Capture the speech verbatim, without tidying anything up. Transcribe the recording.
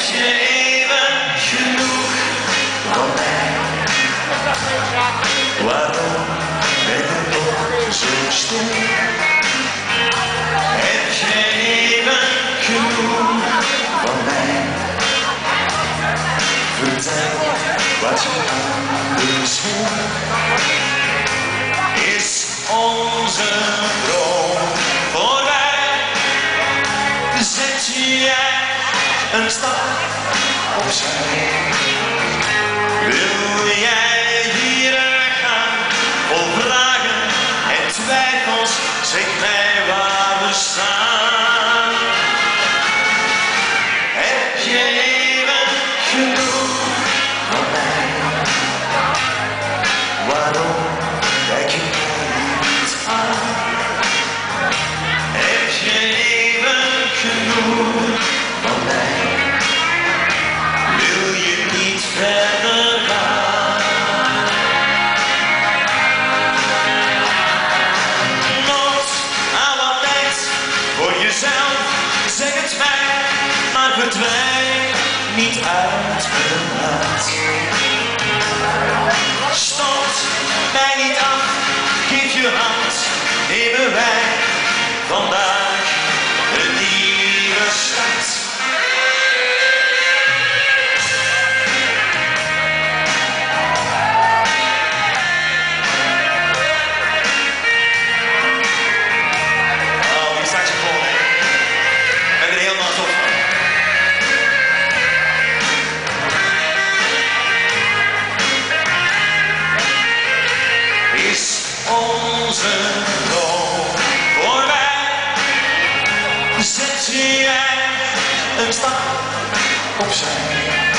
je even genoeg van mij? Waarom ben je toch zo stil? Heb je even genoeg van mij? Vertel wat je anders wil. Is onze droom voorbij? Zet jij een stap opzij? Wil jij hier gaan? Vol vragen en twijfels, zeg mij waar we staan. Heb je even genoeg van mij? Waarom kijk je mij niet aan? Heb je even genoeg van mij? Wil je niet verder gaan? Nood aan wat tijd voor jezelf, zeg het mij, maar verdwijn niet uit mijn hart. Stoot mij niet af, geef je hand, nemen wij vandaag een nieuwe start. Oh, die saxofoon, hè? Ik ben er helemaal zo van. Is onze droom voorbij? Zet jij een stap opzij?